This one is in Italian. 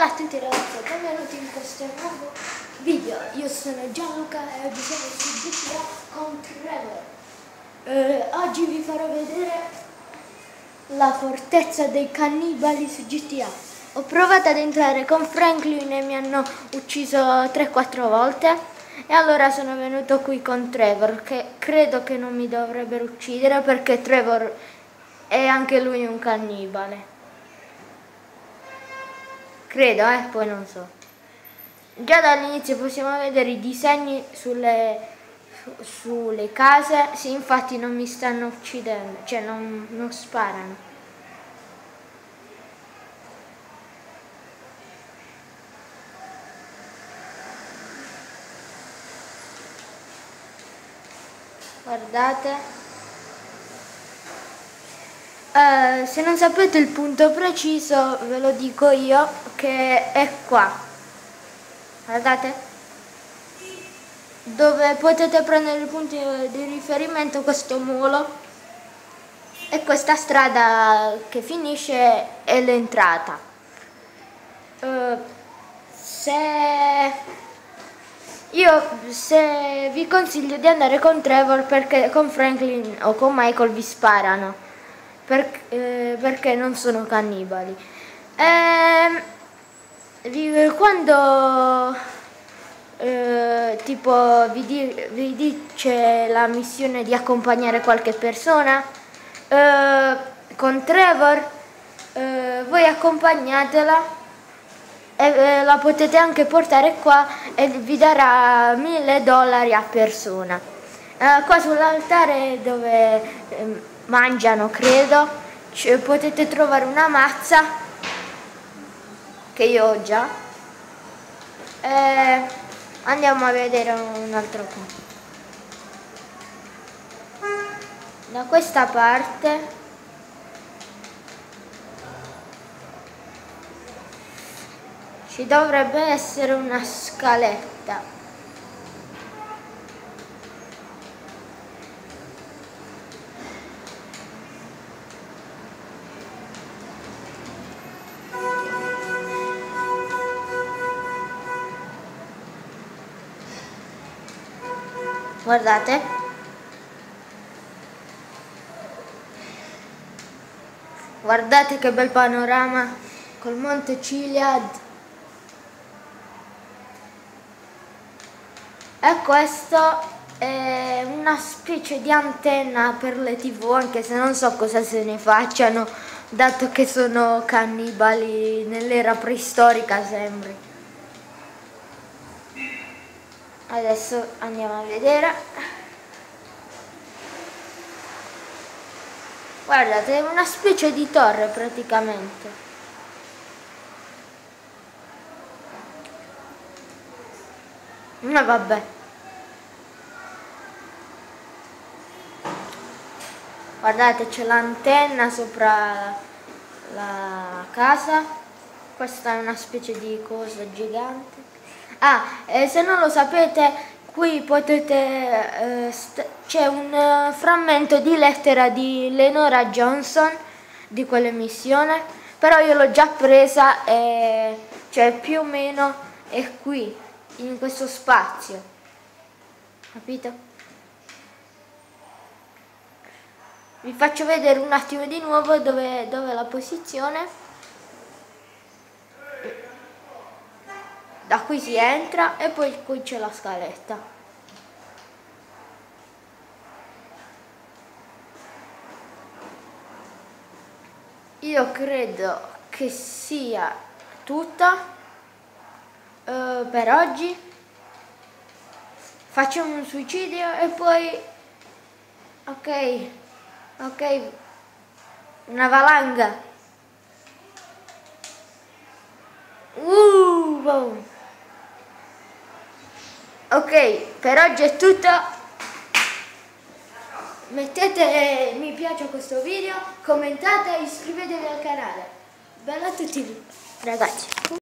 Bella a tutti ragazzi, benvenuti in questo nuovo video. Io sono Gianluca e oggi siamo su GTA con Trevor. Oggi vi farò vedere la fortezza dei cannibali su GTA. Ho provato ad entrare con Franklin e mi hanno ucciso 3-4 volte. E allora sono venuto qui con Trevor, che credo che non mi dovrebbero uccidere perché Trevor è anche lui un cannibale. Credo, poi non so. Già dall'inizio possiamo vedere i disegni sulle case. Sì, infatti non mi stanno uccidendo, cioè non sparano. Guardate. Se non sapete il punto preciso ve lo dico io, che è qua. Guardate, dove potete prendere il punto di riferimento, questo molo, e questa strada che finisce è l'entrata. Se vi consiglio di andare con Trevor, perché con Franklin o con Michael vi sparano, perché non sono cannibali. Quando tipo vi dice la missione di accompagnare qualche persona, con Trevor voi accompagnatela e la potete anche portare qua e vi darà $1000 a persona. Qua sull'altare dove mangiano, credo, potete trovare una mazza che io ho già. Andiamo a vedere un altro po'. Da questa parte ci dovrebbe essere una scaletta. Guardate. Guardate che bel panorama col Monte Chiliad. E questo è una specie di antenna per le TV, anche se non so cosa se ne facciano, dato che sono cannibali nell'era preistorica, sembri. Adesso andiamo a vedere. Guardate, è una specie di torre praticamente. Ma vabbè. Guardate, c'è l'antenna sopra la casa. Questa è una specie di cosa gigante. Se non lo sapete, qui potete c'è un frammento di lettera di Lenora Johnson di quell'emissione, però io l'ho già presa e cioè più o meno è qui, in questo spazio, capito? Vi faccio vedere un attimo di nuovo dove è la posizione. Da qui si entra e poi qui c'è la scaletta. Io credo che sia tutta per oggi. Facciamo un suicidio e poi ok, una valanga. Wow. Ok, per oggi è tutto. Mettete mi piace a questo video, commentate e iscrivetevi al canale. Bella a tutti ragazzi.